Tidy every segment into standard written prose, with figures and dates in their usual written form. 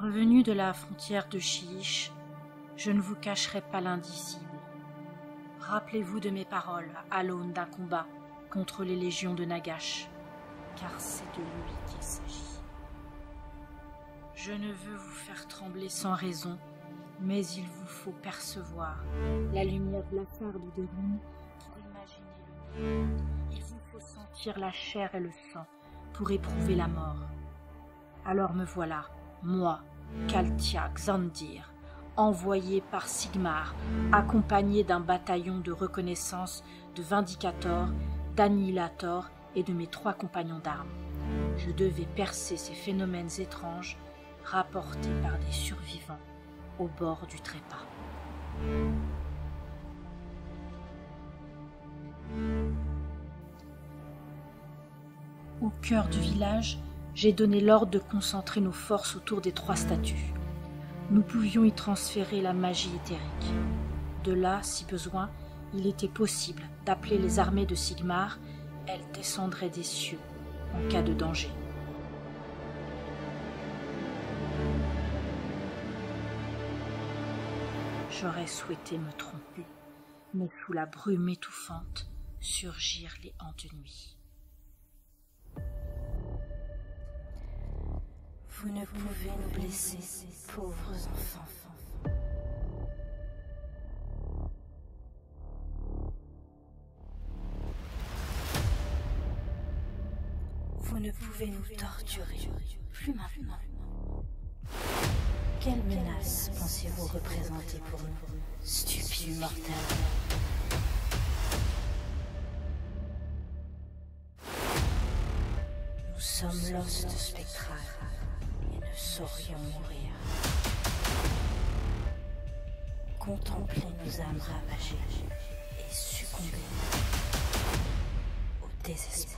Revenu de la frontière de Chiiche, je ne vous cacherai pas l'indicible. Rappelez-vous de mes paroles à l'aune d'un combat contre les légions de Nagash, car c'est de lui qu'il s'agit. Je ne veux vous faire trembler sans raison, mais il vous faut percevoir la lumière blafarde de Rune pour imaginer le monde. Il vous faut sentir la chair et le sang pour éprouver la mort. Alors me voilà, moi, Kaltia Xandir, envoyé par Sigmar, accompagné d'un bataillon de reconnaissance de Vindicators, d'Annihilators et de mes 3 compagnons d'armes. Je devais percer ces phénomènes étranges rapportés par des survivants au bord du trépas. Au cœur du village, j'ai donné l'ordre de concentrer nos forces autour des 3 statues. Nous pouvions y transférer la magie éthérique. De là, si besoin, il était possible d'appeler les armées de Sigmar. Elles descendraient des cieux en cas de danger. J'aurais souhaité me tromper, mais sous la brume étouffante surgirent les hantes de nuit. Vous ne pouvez nous blesser, pauvres enfants. Vous ne pouvez nous torturer, plus maintenant. Quelle menace pensez-vous représenter pour nous, stupides mortels? Nous sommes l'os de spectral et ne saurions mourir. Contemplez nos âmes ravagées et succomber au désespoir.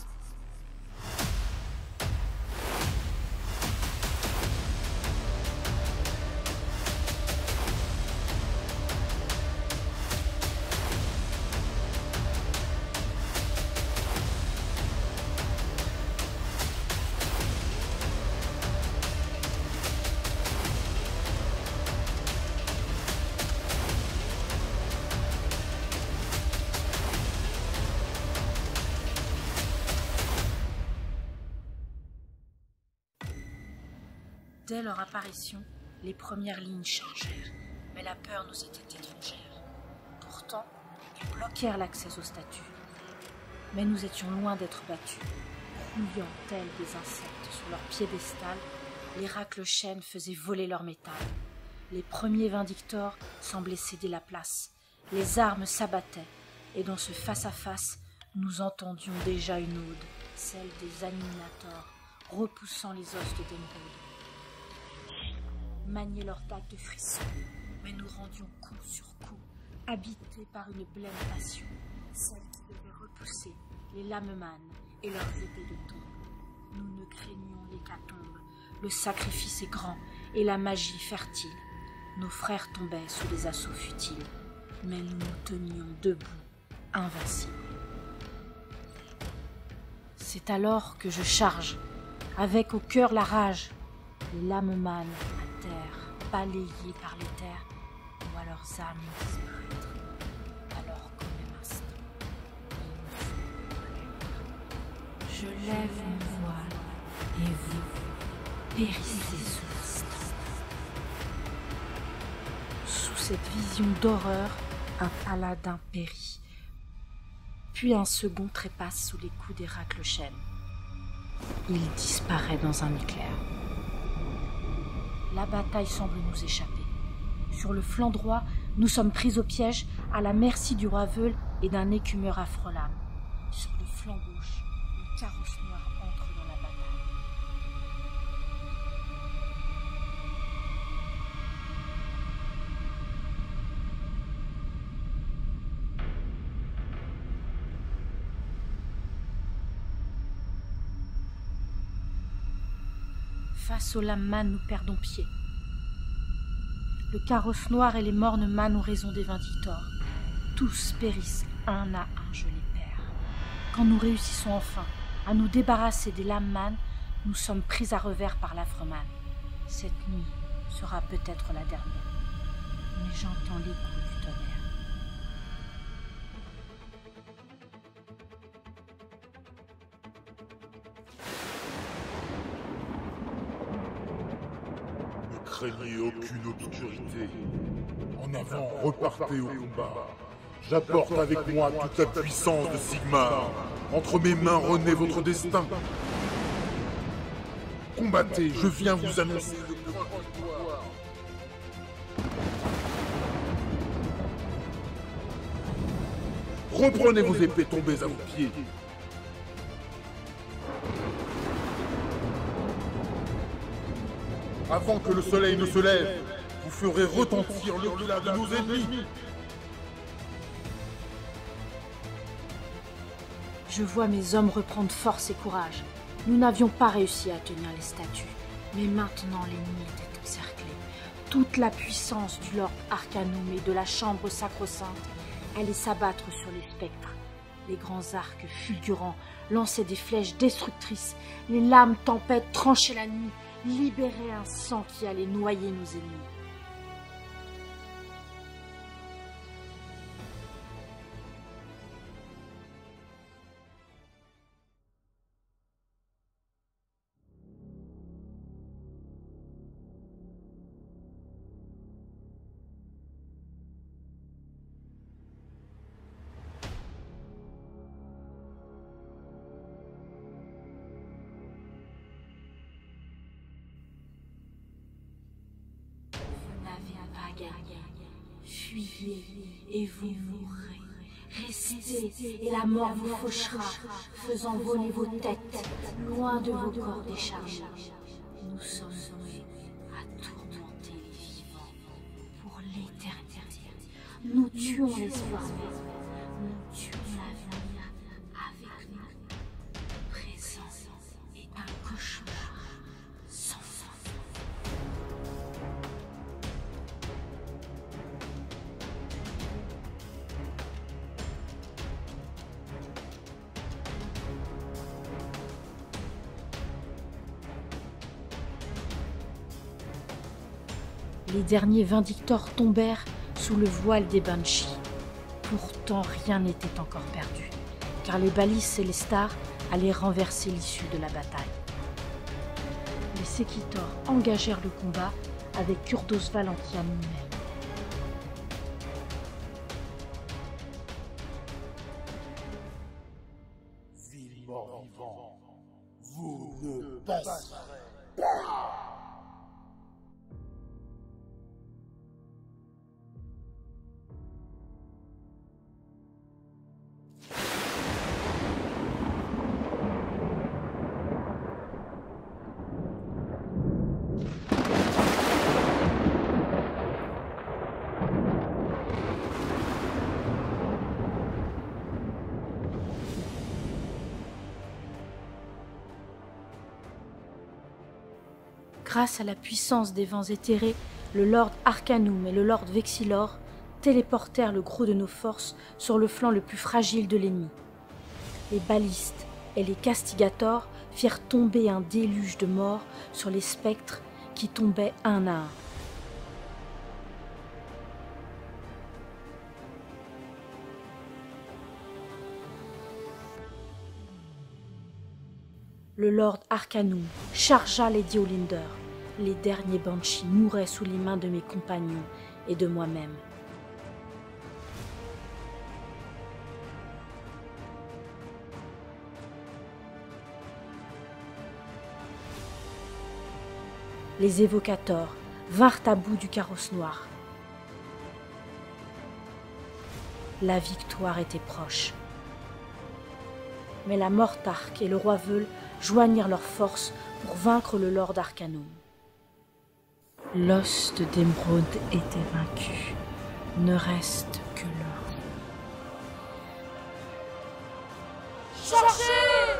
Dès leur apparition, les premières lignes changèrent, mais la peur nous était étrangère. Pourtant, ils bloquèrent l'accès aux statues. Mais nous étions loin d'être battus. Rouillant tels des insectes sur leur piédestal, les raclechênes faisaient voler leur métal. Les premiers Vindictors semblaient céder la place. Les armes s'abattaient, et dans ce face-à-face, nous entendions déjà une ode, celle des Annihilators, repoussant les os de Denrod. Maniaient leurs dagues de frissons, mais nous rendions coup sur coup, habités par une blême passion, celle qui devait repousser les Lamemanes et leurs épées de tombe. Nous ne craignions l'hécatombe, le sacrifice est grand et la magie fertile. Nos frères tombaient sous les assauts futiles, mais nous nous tenions debout, invincibles. C'est alors que je charge, avec au cœur la rage, les Lamemanes à terre, balayés par les terres, ou à leurs âmes disparaître. Alors qu'au même instant, je lève mon voile et vous périssez sous l'instant. Sous cette vision d'horreur, un paladin périt, puis un second trépasse sous les coups des raclechênes. Il disparaît dans un éclair. La bataille semble nous échapper. Sur le flanc droit, nous sommes pris au piège, à la merci du roi Veul et d'un écumeur affrelame. Sur le flanc gauche, le carrosse noir entre dans la bataille. Face aux Lamemanes, nous perdons pied. Le carrosse noir et les mornes manes ont raison des Vindictors. Tous périssent un à un, je les perds. Quand nous réussissons enfin à nous débarrasser des Lamemanes, nous sommes pris à revers par l'Affreman. Cette nuit sera peut-être la dernière, mais j'entends l'écho du tonnerre. Ne craignez aucune obscurité. En avant, repartez au combat. J'apporte avec moi toute la puissance de Sigmar. Entre mes mains renaît votre destin. Combattez, je viens vous annoncer de grande victoire. Reprenez vos épées tombées à vos pieds. Avant que le soleil ne se lève, vous ferez retentir le clan de nos ennemis. Je vois mes hommes reprendre force et courage. Nous n'avions pas réussi à tenir les statues, mais maintenant l'ennemi était encerclé. Toute la puissance du Lord Arcanum et de la chambre sacro-sainte allait s'abattre sur les spectres. Les grands arcs fulgurants lançaient des flèches destructrices. Les lames tempêtes tranchaient la nuit, libéraient un sang qui allait noyer nos ennemis. Fuyez et vous mourrez. Restez et la mort vous fauchera, faisant voler vos têtes loin de vos corps déchargés. Nous sommes voués à tourmenter les vivants pour l'éternité. Nous tuons l'espoir, nous tuons l'avenir avec nous. Le présent est un cauchemar sans fin. Les derniers vindictors tombèrent sous le voile des Banshees. Pourtant, rien n'était encore perdu, car les balises et les stars allaient renverser l'issue de la bataille. Les Séquitors engagèrent le combat avec Kurdos Valentian lui-même. Ville mort-vivant, vous ne passerez pas. Grâce à la puissance des vents éthérés, le Lord Arcanum et le Lord Vexilor téléportèrent le gros de nos forces sur le flanc le plus fragile de l'ennemi. Les balistes et les castigators firent tomber un déluge de morts sur les spectres qui tombaient un à un. Le Lord Arcanum chargea Lady Olinder. Les derniers Banshees mouraient sous les mains de mes compagnons et de moi-même. Les évocateurs vinrent à bout du carrosse noir. La victoire était proche. Mais la Mortarque et le Roi Veule joignirent leurs forces pour vaincre le Lord Arcanum. L'os d'émeraude était vaincu. Ne reste que l'or. Cherchez!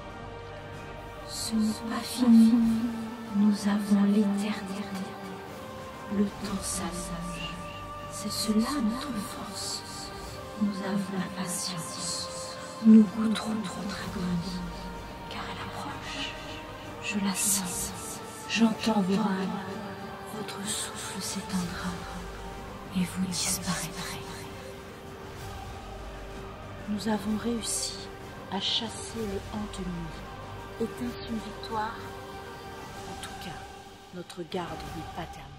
Ce n'est pas fini. Nous avons l'éternité. Le temps s'allonge. C'est cela notre force. Nous avons la patience. Nous goûterons notre agonie. Car elle approche. Je la sens. J'entends vos râles, votre souffle s'éteindra et vous disparaîtrez. Nous avons réussi à chasser le hante-nuit. Était-ce une victoire? En tout cas, notre garde n'est pas terminée.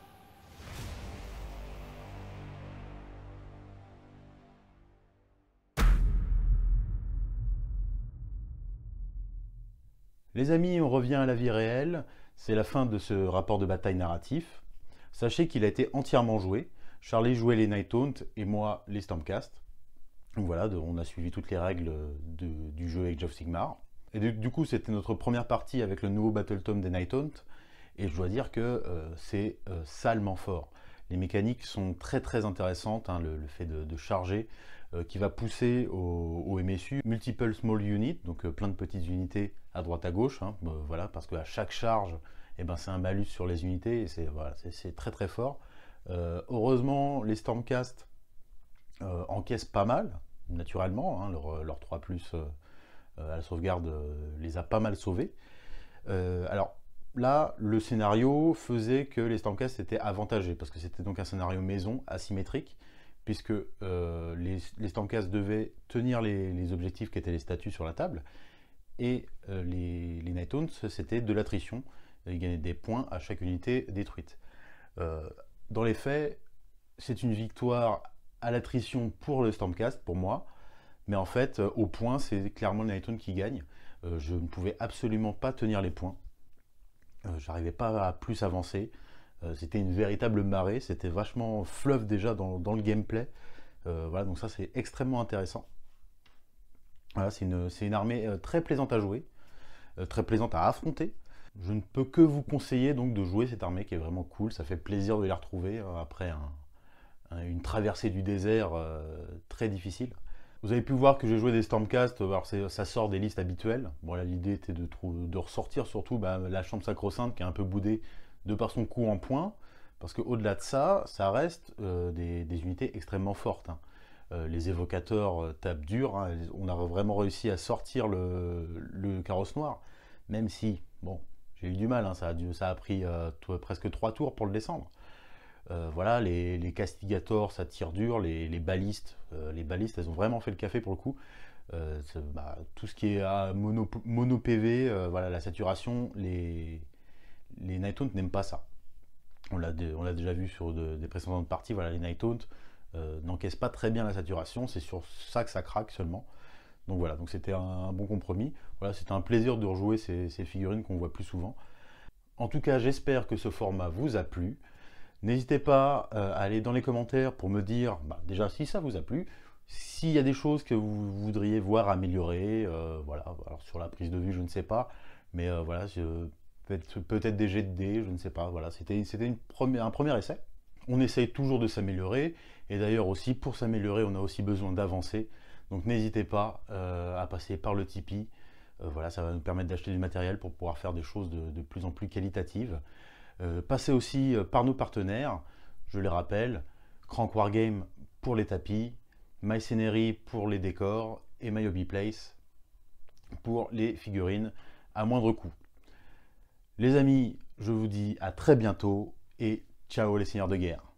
Les amis, on revient à la vie réelle. C'est la fin de ce rapport de bataille narratif. Sachez qu'il a été entièrement joué. Charlie jouait les Night Haunt et moi les Stormcast. Donc voilà, on a suivi toutes les règles du jeu Age of Sigmar. Et du coup, c'était notre première partie avec le nouveau Battle Tome des Night Haunt. Et je dois dire que c'est salement fort. Les mécaniques sont très très intéressantes, hein, le fait de charger, qui va pousser au MSU, multiple small units, donc plein de petites unités à droite à gauche, hein, voilà, parce qu'à chaque charge, eh ben, c'est un malus sur les unités, et c'est voilà, très très fort. Heureusement, les Stormcast encaissent pas mal, naturellement, hein, leur 3+, à la sauvegarde les a pas mal sauvés. Alors, là, le scénario faisait que les Stormcast étaient avantagés, parce que c'était donc un scénario maison, asymétrique, puisque les Stormcast devaient tenir les objectifs qui étaient les statuts sur la table, et les Night Haunt, c'était de l'attrition, ils gagnaient des points à chaque unité détruite. Dans les faits, c'est une victoire à l'attrition pour le Stormcast, pour moi, mais en fait, au point, c'est clairement le Night Haunt qui gagne. Je ne pouvais absolument pas tenir les points. J'arrivais pas à plus avancer. C'était une véritable marée, c'était vachement fleuve déjà dans le gameplay. Voilà, donc ça c'est extrêmement intéressant. Voilà, c'est une armée très plaisante à jouer, très plaisante à affronter. Je ne peux que vous conseiller donc de jouer cette armée qui est vraiment cool. Ça fait plaisir de les retrouver après une traversée du désert très difficile. Vous avez pu voir que j'ai joué des Stormcast, alors ça sort des listes habituelles. Bon, là l'idée était de ressortir surtout la chambre sacro-sainte qui est un peu boudée de par son coup en points, parce qu'au-delà de ça, ça reste des unités extrêmement fortes, hein. Les évocateurs tapent dur, hein. On a vraiment réussi à sortir le carrosse noir, même si, bon, j'ai eu du mal, hein. Ça a pris presque 3 tours pour le descendre. Voilà, les castigators, ça tire dur, les balistes, elles ont vraiment fait le café pour le coup. Tout ce qui est à mono PV, voilà, la saturation, les Night Haunt n'aiment pas ça. On l'a déjà vu sur des précédentes parties, voilà, les Night Haunt n'encaissent pas très bien la saturation, c'est sur ça que ça craque seulement. Donc voilà, donc c'était un bon compromis. Voilà, c'était un plaisir de rejouer ces figurines qu'on voit plus souvent. En tout cas, j'espère que ce format vous a plu. N'hésitez pas à aller dans les commentaires pour me dire déjà si ça vous a plu, s'il y a des choses que vous voudriez voir améliorer, voilà. Alors sur la prise de vue, je ne sais pas, mais voilà, peut-être des jets de dés, je ne sais pas. Voilà, c'était un premier essai. On essaye toujours de s'améliorer, et d'ailleurs aussi pour s'améliorer, on a aussi besoin d'avancer. Donc n'hésitez pas à passer par le Tipeee. Voilà, ça va nous permettre d'acheter du matériel pour pouvoir faire des choses de plus en plus qualitatives. Passez aussi par nos partenaires, je les rappelle, Crank Wargame pour les tapis, MyScenery pour les décors et My Hobby Place pour les figurines à moindre coût. Les amis, je vous dis à très bientôt et ciao les seigneurs de guerre.